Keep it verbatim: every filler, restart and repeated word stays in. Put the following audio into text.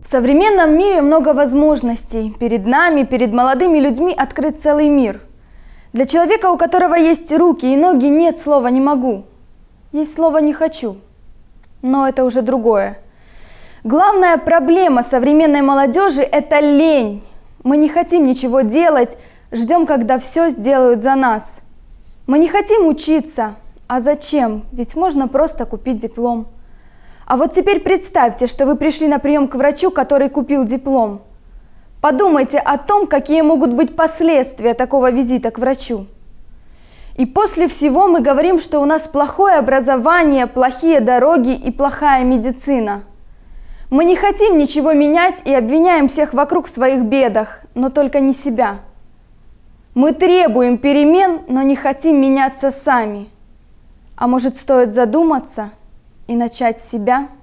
В современном мире много возможностей. Перед нами, перед молодыми людьми открыт целый мир. Для человека, у которого есть руки и ноги, нет слова «не могу». Есть слово «не хочу». Но это уже другое. Главная проблема современной молодежи – это лень. Мы не хотим ничего делать, ждем, когда все сделают за нас. Мы не хотим учиться. А зачем? Ведь можно просто купить диплом. А вот теперь представьте, что вы пришли на прием к врачу, который купил диплом. Подумайте о том, какие могут быть последствия такого визита к врачу. И после всего мы говорим, что у нас плохое образование, плохие дороги и плохая медицина. Мы не хотим ничего менять и обвиняем всех вокруг в своих бедах, но только не себя. Мы требуем перемен, но не хотим меняться сами. А может, стоит задуматься и начать с себя?